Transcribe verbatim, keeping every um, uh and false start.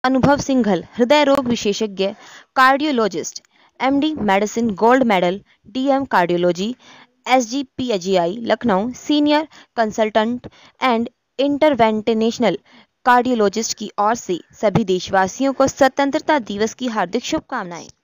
अनुभव सिंघल, हृदय रोग विशेषज्ञ, cardiologist, MD medicine gold medal, DM cardiology, SGPGI Lucknow, senior consultant and interventional cardiologist की ओर से सभी देशवासियों को स्वतंत्रता दिवस की हार्दिक शुभकामनाएं।